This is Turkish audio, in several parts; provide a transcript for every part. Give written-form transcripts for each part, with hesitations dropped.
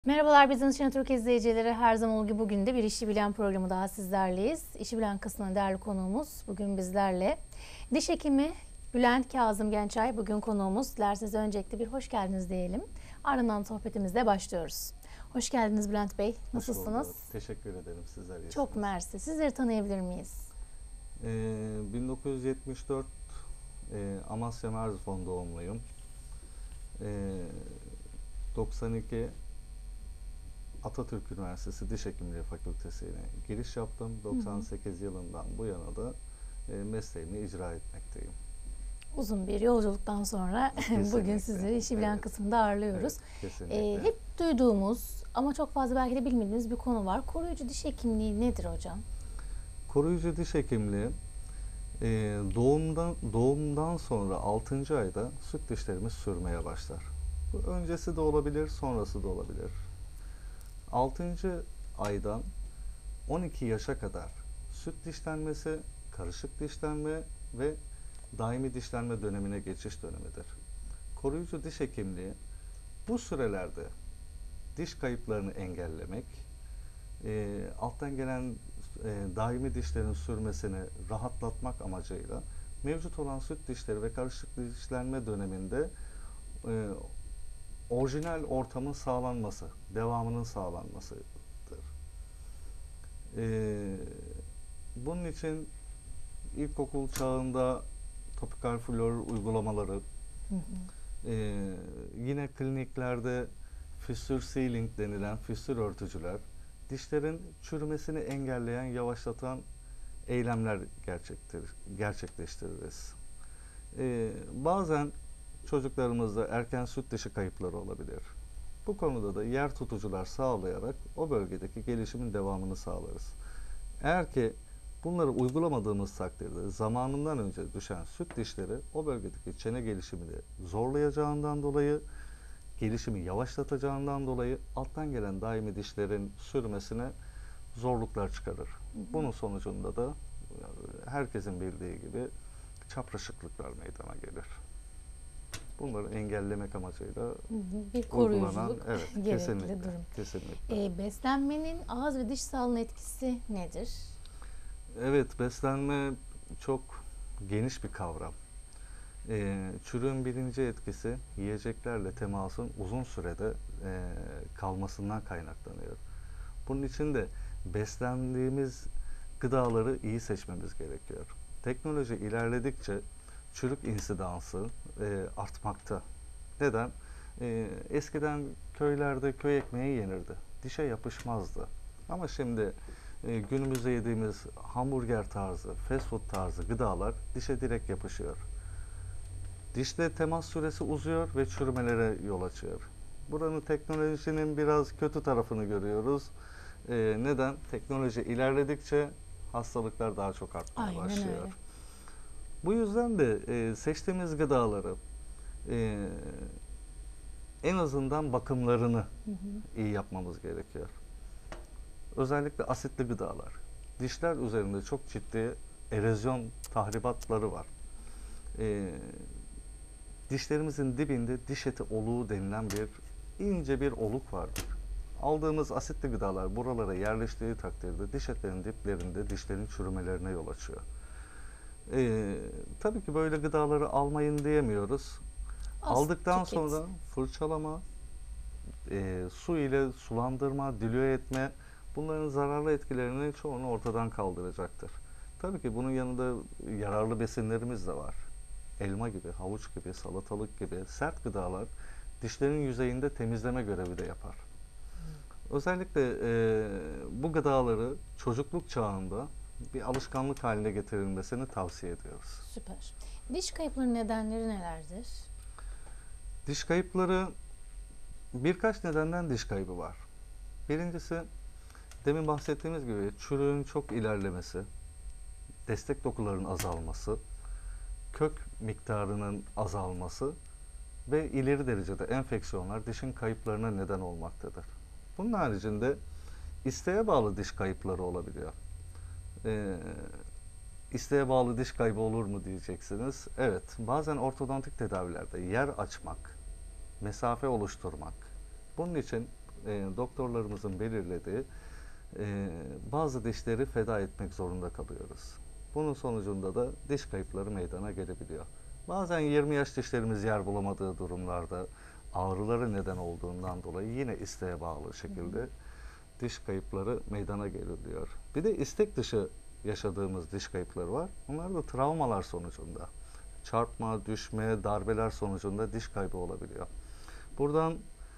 Merhabalar Business Channel Türk izleyicileri. Her zaman olduğu gibi bugün de bir İşi Bilen programı daha sizlerleyiz. İşi Bilen kısmına değerli konuğumuz bugün bizlerle. Diş hekimi Bülent Kazım Gençay bugün konuğumuz. Dilerseniz öncelikle bir hoş geldiniz diyelim. Ardından sohbetimize başlıyoruz. Hoş geldiniz Bülent Bey. Nasılsınız? Hoş bulduk. Teşekkür ederim. Sizler iyisiniz. Çok mersi. Sizleri tanıyabilir miyiz? 1974 Amasya Merzifon doğumluyum. 92 Atatürk Üniversitesi Diş Hekimliği Fakültesi'ne giriş yaptım. 98 yılından bu yana da mesleğimi icra etmekteyim. Uzun bir yolculuktan sonra bugün sizleri İşi Bilen kısmında ağırlıyoruz. Evet, kesinlikle. Hep duyduğumuz ama çok fazla belki de bilmediğiniz bir konu var. Koruyucu diş hekimliği nedir hocam? Koruyucu diş hekimliği doğumdan sonra 6. ayda süt dişlerimiz sürmeye başlar. Bu öncesi de olabilir, sonrası da olabilir. 6. aydan 12 yaşa kadar süt dişlenmesi, karışık dişlenme ve daimi dişlenme dönemine geçiş dönemidir. Koruyucu diş hekimliği bu sürelerde diş kayıplarını engellemek, alttan gelen daimi dişlerin sürmesini rahatlatmak amacıyla mevcut olan süt dişleri ve karışık dişlenme döneminde orijinal ortamın sağlanması, devamının sağlanmasıdır. Bunun için ilkokul çağında topikal flor uygulamaları, yine kliniklerde fissür sealing denilen fissür örtücüler, dişlerin çürümesini engelleyen, yavaşlatan eylemler gerçekleştiririz. Bazen çocuklarımızda erken süt dişi kayıpları olabilir. Bu konuda da yer tutucular sağlayarak o bölgedeki gelişimin devamını sağlarız. Eğer ki bunları uygulamadığımız takdirde zamanından önce düşen süt dişleri o bölgedeki çene gelişimini zorlayacağından dolayı, gelişimi yavaşlatacağından dolayı alttan gelen daimi dişlerin sürmesine zorluklar çıkarır. Bunun sonucunda da herkesin bildiği gibi çapraşıklıklar meydana gelir. Bunları engellemek amacıyla bir koruyuculuk evet, gerekli kesinlikle, durum. kesinlikle. Beslenmenin ağız ve diş sağlığına etkisi nedir? Evet, beslenme çok geniş bir kavram. Çürüğün birinci etkisi yiyeceklerle temasın uzun sürede kalmasından kaynaklanıyor. Bunun için de beslendiğimiz gıdaları iyi seçmemiz gerekiyor. Teknoloji ilerledikçe çürük insidansı artmakta. Neden? Eskiden köylerde köy ekmeği yenirdi. Dişe yapışmazdı. Ama şimdi günümüzde yediğimiz hamburger tarzı, fast food tarzı gıdalar dişe direkt yapışıyor. Dişle temas süresi uzuyor ve çürümelere yol açıyor. Buranın teknolojinin biraz kötü tarafını görüyoruz. Neden? Teknoloji ilerledikçe hastalıklar daha çok artmaya başlıyor. Öyle. Bu yüzden de seçtiğimiz gıdaları en azından bakımlarını iyi yapmamız gerekiyor. Özellikle asitli gıdalar. Dişler üzerinde çok ciddi erozyon tahribatları var. Dişlerimizin dibinde diş eti oluğu denilen ince bir oluk vardır. Aldığımız asitli gıdalar buralara yerleştiği takdirde diş etlerinin diplerinde dişlerin çürümelerine yol açıyor. Tabii ki böyle gıdaları almayın diyemiyoruz. Aldıktan sonra fırçalama, su ile sulandırma, dilüye etme, bunların zararlı etkilerini çoğunu ortadan kaldıracaktır. Tabii ki bunun yanında yararlı besinlerimiz de var. Elma gibi, havuç gibi, salatalık gibi sert gıdalar dişlerin yüzeyinde temizleme görevi de yapar. Özellikle bu gıdaları çocukluk çağında bir alışkanlık haline getirilmesini tavsiye ediyoruz. Süper. Diş kayıplarının nedenleri nelerdir? Diş kayıpları, birkaç nedenden diş kaybı var. Birincisi, demin bahsettiğimiz gibi çürüğün çok ilerlemesi, destek dokuların azalması, kök miktarının azalması ve ileri derecede enfeksiyonlar dişin kayıplarına neden olmaktadır. Bunun haricinde isteğe bağlı diş kayıpları olabiliyor. İsteğe bağlı diş kaybı olur mu diyeceksiniz. Evet, bazen ortodontik tedavilerde yer açmak, mesafe oluşturmak, bunun için doktorlarımızın belirlediği bazı dişleri feda etmek zorunda kalıyoruz. Bunun sonucunda da diş kayıpları meydana gelebiliyor. Bazen 20 yaş dişlerimiz yer bulamadığı durumlarda ağrıları neden olduğundan dolayı yine isteğe bağlı şekilde diş kayıpları meydana gelebiliyor. Bir de istek dışı yaşadığımız diş kayıpları var. Bunlar da travmalar sonucunda. Çarpma, düşme, darbeler sonucunda diş kaybı olabiliyor. Buradan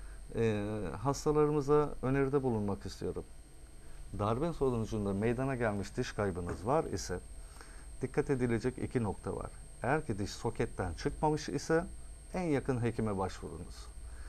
hastalarımıza öneride bulunmak istiyorum. Darbe sonucunda meydana gelmiş diş kaybınız var ise dikkat edilecek iki nokta var. Eğer ki diş soketten çıkmamış ise en yakın hekime başvurunuz.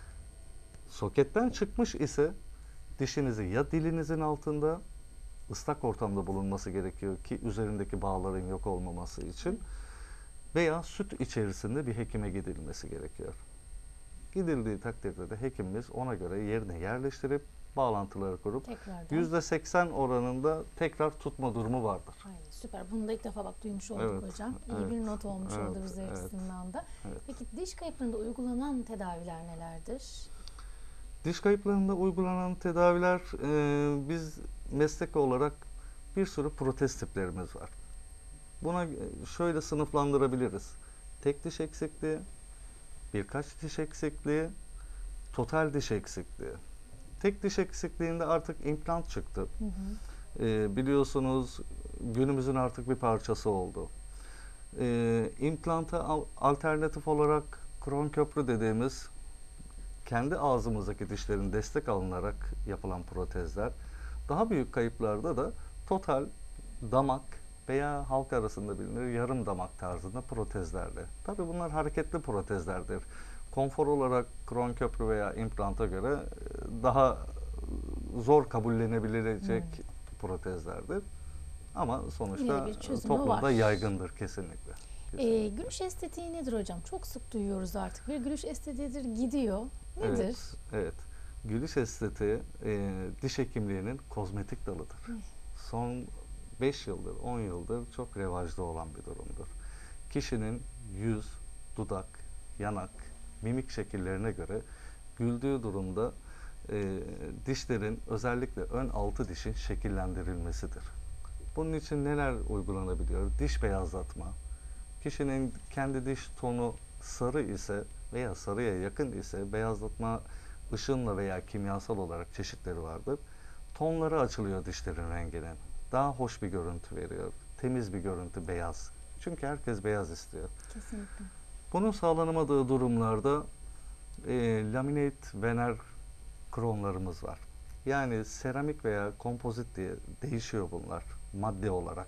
Soketten çıkmış ise dişinizi ya dilinizin altında ıslak ortamda bulunması gerekiyor ki üzerindeki bağların yok olmaması için veya süt içerisinde bir hekime gidilmesi gerekiyor. Gidildiği takdirde de hekimimiz ona göre yerine yerleştirip bağlantıları kurup Tekrardan. %80 oranında tekrar tutma durumu vardır. Aynen, süper. Bunu da ilk defa bak duymuş olduk Evet, hocam. İyi evet, bir not olmuş evet, oldu bize evet, açısından da. evet. Peki diş kayıplarında uygulanan tedaviler nelerdir? Diş kayıplarında uygulanan tedaviler, biz meslek olarak bir sürü protez tiplerimiz var. Buna şöyle sınıflandırabiliriz. Tek diş eksikliği, birkaç diş eksikliği, total diş eksikliği. Tek diş eksikliğinde artık implant çıktı. Hı hı. Biliyorsunuz günümüzün artık bir parçası oldu. İmplanta alternatif olarak kron köprü dediğimiz kendi ağzımızdaki dişlerin destek alınarak yapılan protezler. Daha büyük kayıplarda da total damak veya halk arasında bilinir yarım damak tarzında protezlerle. Tabii bunlar hareketli protezlerdir. Konfor olarak kron köprü veya implanta göre daha zor kabullenebilecek protezlerdir. Ama sonuçta Yine bir çözümü toplumda var. yaygındır kesinlikle. Kesinlikle. Gülüş estetiği nedir hocam? Çok sık duyuyoruz artık. Bir gülüş estetiğidir gidiyor. Nedir? Evet, evet. Gülüş estetiği diş hekimliğinin kozmetik dalıdır. Son 5 yıldır, 10 yıldır çok revaçta olan bir durumdur. Kişinin yüz, dudak, yanak, mimik şekillerine göre güldüğü durumda dişlerin özellikle ön altı dişin şekillendirilmesidir. Bunun için neler uygulanabiliyor? Diş beyazlatma. Kişinin kendi diş tonu sarı ise veya sarıya yakın ise beyazlatma ışınla veya kimyasal olarak çeşitleri vardır. Tonları açılıyor dişlerin renginin. Daha hoş bir görüntü veriyor. Temiz bir görüntü, beyaz. Çünkü herkes beyaz istiyor. Kesinlikle. Bunun sağlanamadığı durumlarda laminate vener kronlarımız var. Yani seramik veya kompozit diye değişiyor bunlar madde olarak.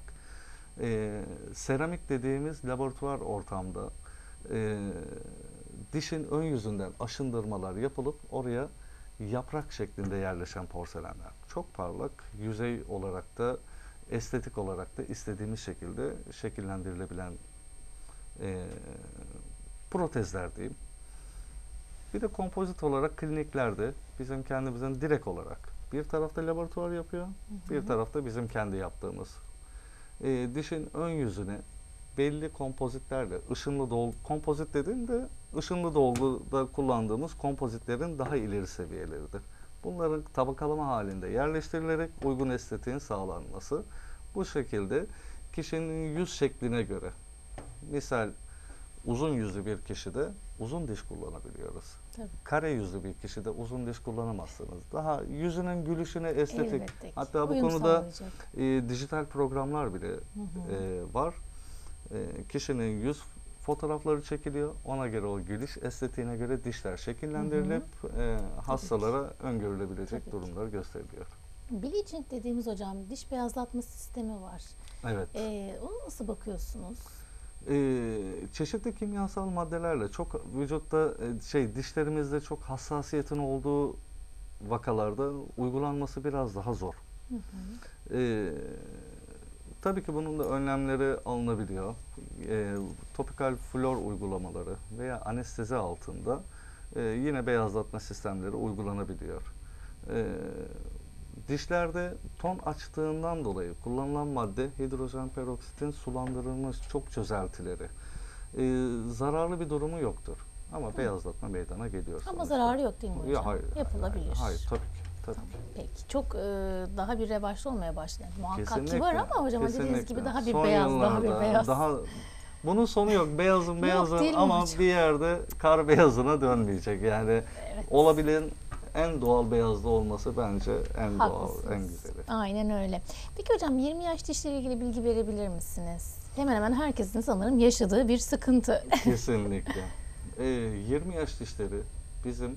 Seramik dediğimiz laboratuvar ortamda dişin ön yüzünden aşındırmalar yapılıp oraya yaprak şeklinde yerleşen porselenler. Çok parlak, yüzey olarak da estetik olarak da istediğimiz şekilde şekillendirilebilen protezler diyeyim. Bir de kompozit olarak kliniklerde bizim kendimizin direkt olarak bir tarafta laboratuvar yapıyor, bir tarafta bizim kendi yaptığımız. Dişin ön yüzüne belli kompozitlerle, ışınlı dolgu, kompozit dediğimde ışınlı dolguda kullandığımız kompozitlerin daha ileri seviyeleridir. Bunların tabakalama halinde yerleştirilerek uygun estetiğin sağlanması. Bu şekilde kişinin yüz şekline göre, misal uzun yüzlü bir kişide uzun diş kullanabiliyoruz. Tabii. Kare yüzlü bir kişide uzun diş kullanamazsınız. Daha yüzünün gülüşüne estetik. Elbette ki. Hatta bu Uyum konuda sağlayacak. dijital programlar bile var. Kişinin yüz fotoğrafları çekiliyor. Ona göre o gülüş estetiğine göre dişler şekillendirilip hastalara öngörülebilecek Tabii ki. durumları gösteriliyor. Bleaching dediğimiz hocam diş beyazlatma sistemi var. Evet. Ona nasıl bakıyorsunuz? Çeşitli kimyasal maddelerle çok vücutta dişlerimizde çok hassasiyetin olduğu vakalarda uygulanması biraz daha zor. Tabii ki bunun da önlemleri alınabiliyor. Topikal flor uygulamaları veya anestezi altında yine beyazlatma sistemleri uygulanabiliyor. Dişlerde ton açtığından dolayı kullanılan madde hidrojen peroksitin sulandırılmış çok çözeltileri. Zararlı bir durumu yoktur. Ama beyazlatma meydana geliyor. Ama sonuçta. zararı yok değil mi hocam? Ya hayır. Yapılabilir. Hayır, tabii ki. Tabii ki. Peki çok daha bir revaçta olmaya başladı. Muhakkak ki Kesinlikle. var ama hocam dediğiniz Kesinlikle. gibi daha bir Son beyaz, daha bir yıllarda beyaz. bunun sonu yok. Beyazın Yok, beyazı değil mi ama hocam? bir yerde kar beyazına dönmeyecek. Yani Evet. olabilen en doğal beyazda olması bence en doğal, Haklısınız. en güzeli. Aynen öyle. Peki hocam 20 yaş dişleriyle ilgili bilgi verebilir misiniz? Hemen hemen herkesin sanırım yaşadığı bir sıkıntı. Kesinlikle. 20 yaş dişleri bizim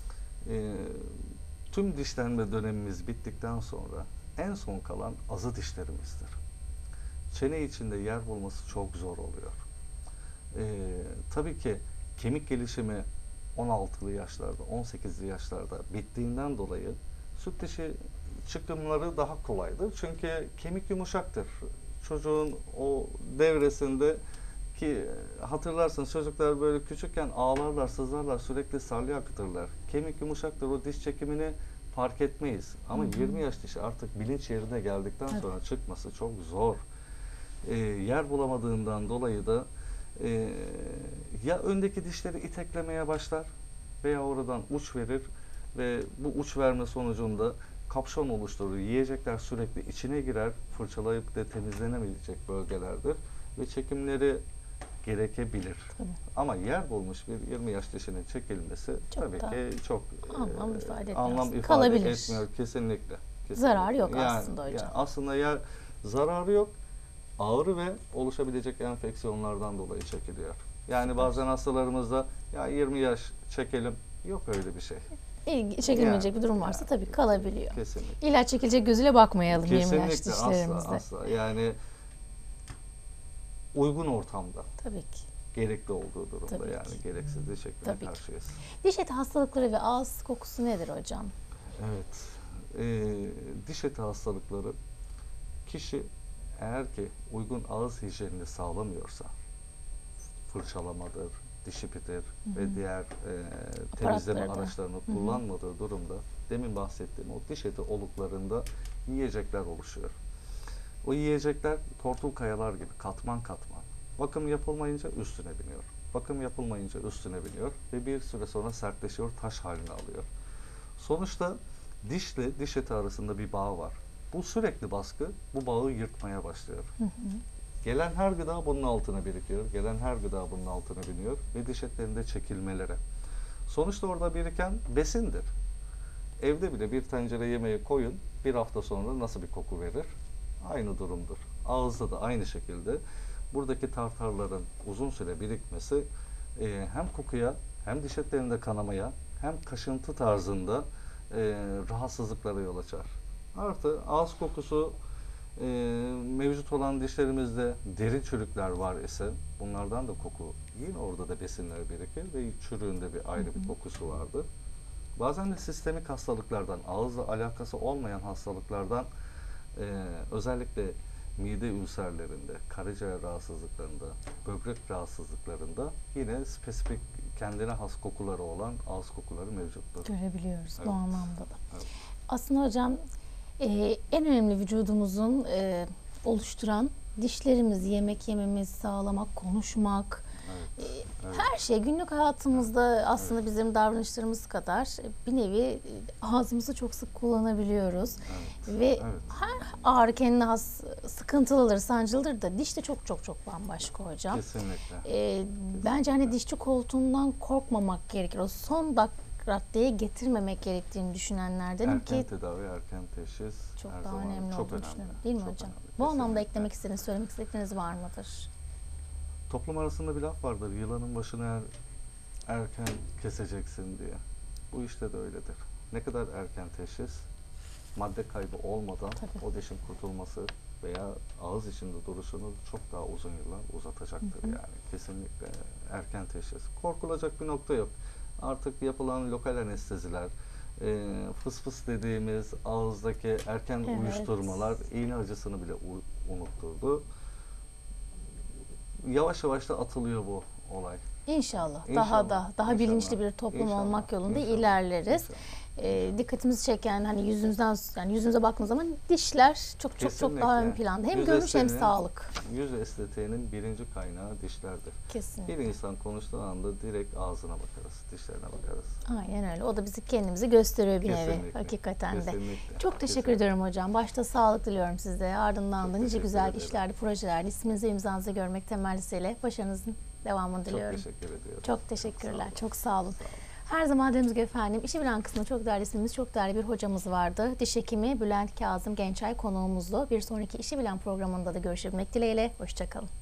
tüm dişlenme dönemimiz bittikten sonra en son kalan azı dişlerimizdir. Çene içinde yer bulması çok zor oluyor. Tabii ki kemik gelişimi 16'lı yaşlarda, 18'li yaşlarda bittiğinden dolayı süt dişi çıkımları daha kolaydır. Çünkü kemik yumuşaktır. Çocuğun o devresinde ki hatırlarsınız çocuklar böyle küçükken ağlarlar, sızlarlar, sürekli salya akıtırlar. Kemik yumuşaktır, o diş çekimini fark etmeyiz. Ama 20 yaş dişi artık bilinç yerine geldikten sonra çıkması çok zor. Yer bulamadığından dolayı da ya öndeki dişleri iteklemeye başlar veya oradan uç verir ve bu uç verme sonucunda kapşon oluşturur. Yiyecekler sürekli içine girer, fırçalayıp da temizlenemeyecek bölgelerdir ve çekimleri gerekebilir. Tabii. Ama yer bulmuş bir 20 yaş dişinin çekilmesi Çok tabii da ki çok anlam ifade etmez. anlam ifade Kalabilir. etmiyor kesinlikle. Zararı yok Yani- aslında hocam. yani aslında yer zararı yok. Ağrı ve oluşabilecek enfeksiyonlardan dolayı çekiliyor. Yani bazen hastalarımızda ya 20 yaş çekelim. Yok öyle bir şey. Çekilmeyecek Yani- bir durum varsa tabii kalabiliyor. Kesinlikle. İlla çekilecek gözüyle bakmayalım 20 yaş Kesinlikle dişlerimize. asla. Yani uygun ortamda Tabii ki. gerekli olduğu durumda Tabii yani ki. gereksiz diş Tabii ekmeye ki. karşıyız. Diş eti hastalıkları ve ağız kokusu nedir hocam? Evet. Diş eti hastalıkları kişi eğer ki uygun ağız hijyenini sağlamıyorsa fırçalamadır, diş ipidir ve diğer temizleme Aparatları da. araçlarını kullanmadığı durumda demin bahsettiğim o diş eti oluklarında yiyecekler oluşuyor. O yiyecekler tortul kayalar gibi katman katman. Bakım yapılmayınca üstüne biniyor. Bakım yapılmayınca üstüne biniyor ve bir süre sonra sertleşiyor, taş halini alıyor. Sonuçta dişle diş eti arasında bir bağ var. Bu sürekli baskı bu bağı yırtmaya başlıyor. Gelen her gıda bunun altına birikiyor. Gelen her gıda bunun altına biniyor ve diş etlerinde çekilmelere. Sonuçta orada biriken besindir. Evde bile bir tencere yemeği koyun, bir hafta sonra nasıl bir koku verir? Aynı durumdur. Ağızda da aynı şekilde buradaki tartarların uzun süre birikmesi hem kokuya hem diş etlerinde kanamaya hem kaşıntı tarzında rahatsızlıklara yol açar. Artı ağız kokusu mevcut olan dişlerimizde derin çürükler var ise bunlardan da koku yine orada da besinler birikir ve çürüğünde bir ayrı bir kokusu vardır. Bazen de sistemik hastalıklardan, ağızla alakası olmayan hastalıklardan özellikle mide ülserlerinde, karaciğer rahatsızlıklarında, böbrek rahatsızlıklarında yine spesifik kendine has kokuları olan ağız kokuları mevcuttur. Görebiliyoruz Evet. bu anlamda da. Evet. Aslında hocam en önemli vücudumuzun oluşturan dişlerimiz, yemek yememiz, sağlamak, konuşmak, Evet. Evet. her şey günlük hayatımızda aslında bizim davranışlarımız kadar bir nevi ağzımızı çok sık kullanabiliyoruz. Evet. Ve Evet. her ağrı kendine has sıkıntılıdır, sancılıdır da diş de çok çok çok bambaşka hocam. Kesinlikle. Bence hani dişçi koltuğundan korkmamak gerekir. O son raddeye getirmemek gerektiğini düşünenlerdenim Erken ki tedavi, erken teşhis çok her daha zaman önemli çok olduğunu önemli. düşünüyorum. Değil mi Çok hocam? önemli, Bu anlamda kesinlikle. eklemek istediğiniz, söylemek istedikleriniz var mıdır? Toplum arasında bir laf vardır. Yılanın başını erken keseceksin diye. Bu işte de öyledir. Ne kadar erken teşhis, madde kaybı olmadan Tabii. o dişin kurtulması veya ağız içinde duruşunu çok daha uzun yıllar uzatacaktır yani. Kesinlikle erken teşhis. Korkulacak bir nokta yok. Artık yapılan lokal anesteziler, fıs fıs dediğimiz ağızdaki erken Evet. uyuşturmalar iğne acısını bile unutturdu. Yavaş yavaş da atılıyor bu olay. İnşallah. İnşallah, Daha inşallah, bilinçli bir toplum inşallah, olmak yolunda inşallah, ilerleriz. inşallah. dikkatimizi çeken hani yüzümüzden yani yüzümüze baktığımız zaman dişler çok daha ön planda. Hem Yüz görünüş hem estetiğinin- sağlık. Yüz estetiğinin birinci kaynağı dişlerdir. Kesinlikle. Bir insan konuştuğu anda direkt ağzına bakarız, dişlerine bakarız. Aynen öyle. O da bizi kendimizi gösteriyor bir nevi. Kesinlikle. Hakikaten de. Kesinlikle. Çok teşekkür Kesinlikle. ediyorum hocam. Başta sağlık diliyorum size. Ardından da Çok nice teşekkür güzel ederim. işlerde, projelerde isminizi imzanızı görmek temellisiyle başarınızın devamını diliyorum. Çok teşekkür ediyorum. Çok teşekkürler. Sağ olun. Çok sağ olun. Sağ olun. Her zaman dediğimiz gibi efendim işi bilen kısmında çok değerli ismimiz, çok değerli bir hocamız vardı. Diş hekimi Bülent Kazım Gençay konuğumuzdu. Bir sonraki işi bilen programında da görüşmek dileğiyle. Hoşçakalın.